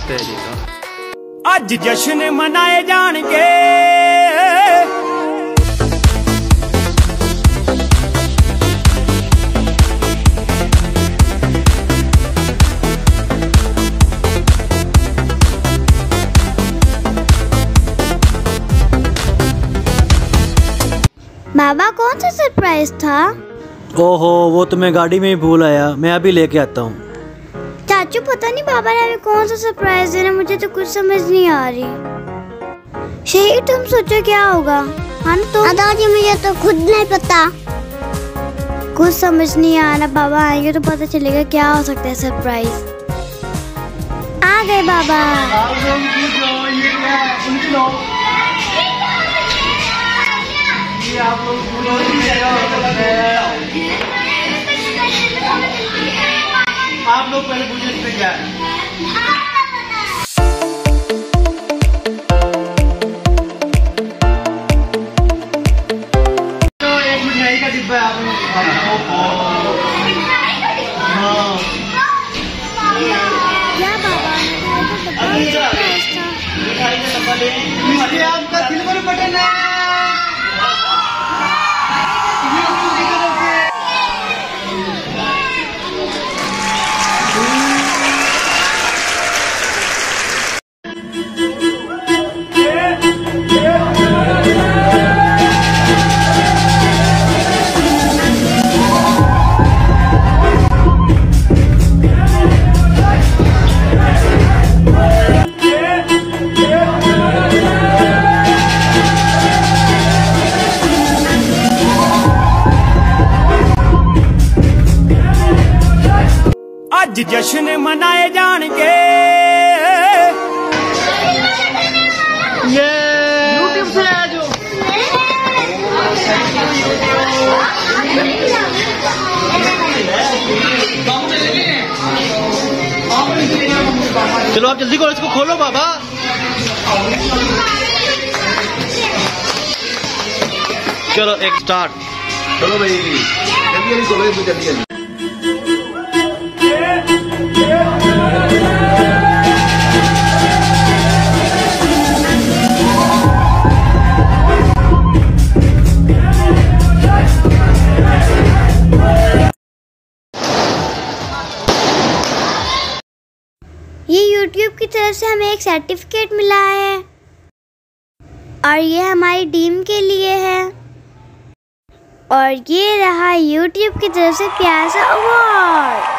तेरी का अज जश्न मनाए जाणगे। बाबा कौन सा सरप्राइज था? ओहो, वो तो मैं गाड़ी में ही भूल आया, मैं अभी लेके आता हूँ। चाचू पता नहीं बाबा ने हमें कौन सा सरप्राइज देना, मुझे तो कुछ समझ नहीं आ रही। शहीद तुम सोचो क्या होगा? हम तो दादी मुझे तो खुद नहीं पता, कुछ समझ नहीं आ रहा। बाबा आएंगे तो पता चलेगा क्या हो सकता है सरप्राइज। आ गए बाबा। आप लोग पहले पूछे इसमें क्या है? तो एक मिठाई का डिब्बा है आप लोग। क्या बाबा मिठाई का डब्बा ले, आपका सिल्वर बटन है। अज जश्न मनाए जाणगे। ये यूट्यूब से आया जो। चलो आप जल्दी करो, इसको खोलो बाबा। चलो एक स्टार्ट। चलो भाई जल्दी जल्दी खोलो, इसको जल्दी जल्दी। ये YouTube की तरफ से हमें एक सर्टिफिकेट मिला है और ये हमारी टीम के लिए है, और ये रहा YouTube की तरफ से प्यार सा अवार्ड।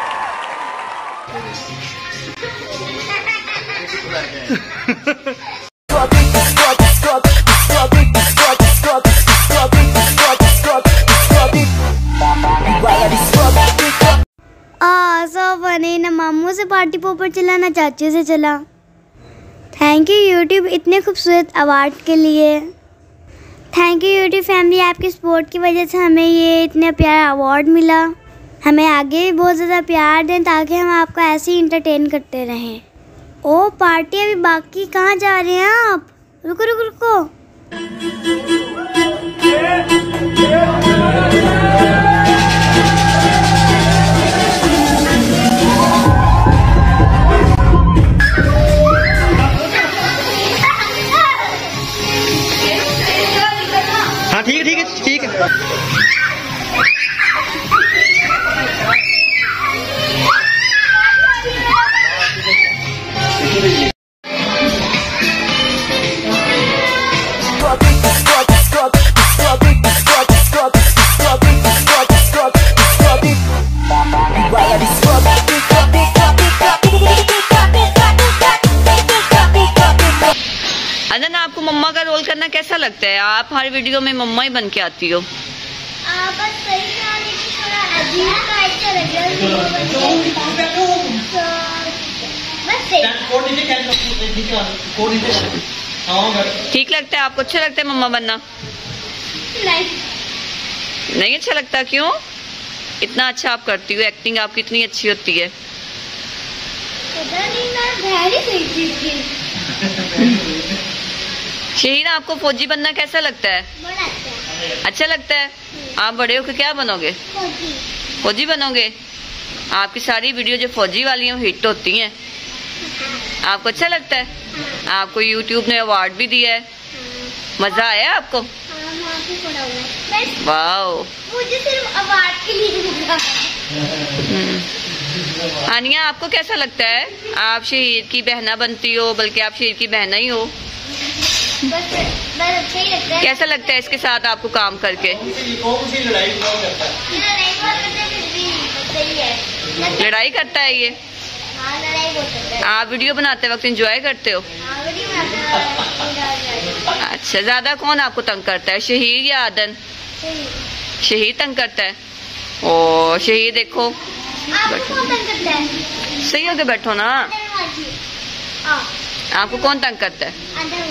सब बने ना, मामू से पार्टी पोपर चला ना चाचू से चला। थैंक यू YouTube इतने खूबसूरत अवार्ड के लिए। थैंक यू YouTube फैमिली, आपके सपोर्ट की वजह से हमें ये इतने प्यारा अवार्ड मिला। हमें आगे भी बहुत ज़्यादा प्यार दें ताकि हम आपको ऐसे ही इंटरटेन करते रहें। ओ पार्टी अभी बाकी, कहाँ जा रहे हैं आप? रुको रुको रुको। हाँ ठीक है ठीक है ठीक है। अनन, आपको मम्मा का रोल करना कैसा लगता है? आप हर वीडियो में मम्मा ही बन के आती हो। बस सही थोड़ा अजीब सा अच्छा लग रहा है। ठीक लगता है आपको? अच्छा लगता है मम्मा बनना? नहीं अच्छा लगता? क्यों? इतना अच्छा आप करती हो, एक्टिंग आपकी इतनी अच्छी होती है। शहीन, आपको फौजी बनना कैसा लगता है? अच्छा लगता है। आप बड़े होकर क्या बनोगे? फौजी बनोगे? आपकी सारी वीडियो जो फौजी वाली हैं हिट होती हैं। आपको अच्छा लगता है? आपको यूट्यूब ने अवार्ड भी दिया है, मजा आया आपको? वाओ, मुझे सिर्फ अवार्ड के लिए मिला। आनिया, आपको कैसा लगता है? आप शहीद की बहना बनती हो, बल्कि आप शहीद की बहना ही हो। बस अच्छा ही लगता है। कैसा लगता है इसके साथ आपको काम करके? लड़ाई करता है ये? हाँ, लड़ाई बहुत करता है। आप वीडियो बनाते वक्त एंजॉय करते हो? हाँ, वीडियो बनाते हैं। अच्छा, ज्यादा कौन आपको तंग करता है, शहीद या आदन? शहीद तंग करता है। ओ शहीद देखो, आपको कौन तंग करता है? सही होके बैठो ना। आपको कौन तंग करता है?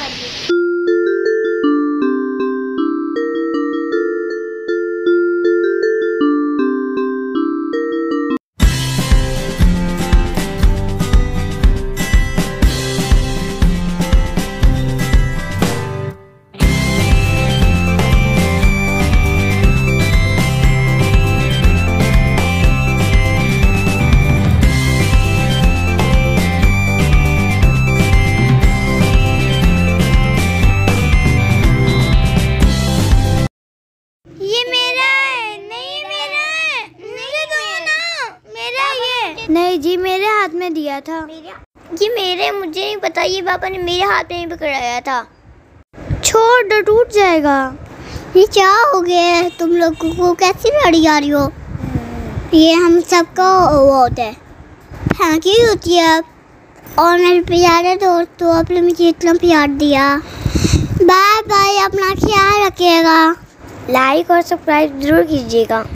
नहीं जी, मेरे हाथ में दिया था। जी मेरे, मुझे नहीं पता, ये पापा ने मेरे हाथ में नहीं पकड़ाया था। छोड़ दो, टूट जाएगा। ये क्या हो गया है तुम लोग को, कैसी लड़ी आ रही हो? ये हम सबका वो होता है। हाँ, क्यों होती है आप? और मेरे प्यारे दोस्तों, आपने मुझे इतना प्यार दिया। बाय बाय, अपना ख्याल रखिएगा। लाइक और सब्सक्राइब जरूर कीजिएगा।